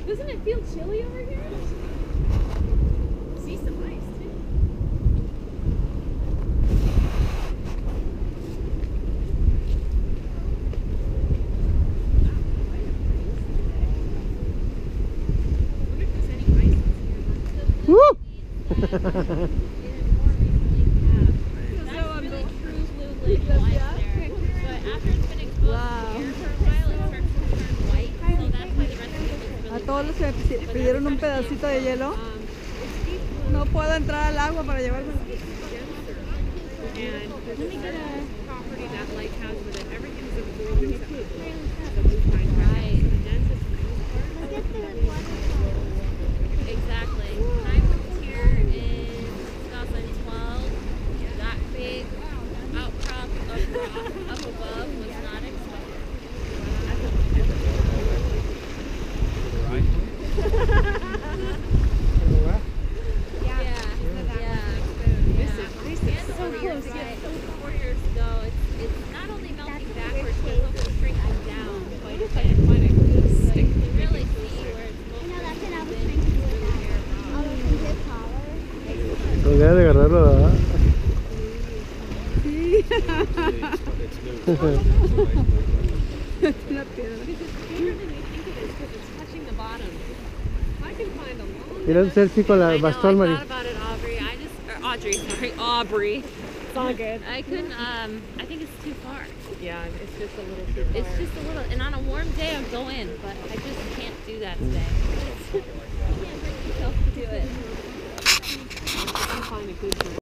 Doesn't it feel chilly over here? See some ice too. Woo! A todos los que me pidieron un pedacito de hielo, no puedo entrar al agua para llevarme. Exactly. When I moved here in 2012, that big outcrop of rock up above was not expected. This is so close. 4 years ago, it's not only melting backwards, but it's also shrinking down quite a bit. You can really see where it's No debe de agarrarlo, ¿verdad? Sí. Una piedra. Mira el selfie con la bastón, Mari. I thought about it, Aubrey. Aubrey. It's all good. I couldn't, I think it's too far. Yeah, it's just a little too far. It's just a little, and on a warm day I'll go in, but I just can't do that today. You can't bring yourself to do it. I can find a good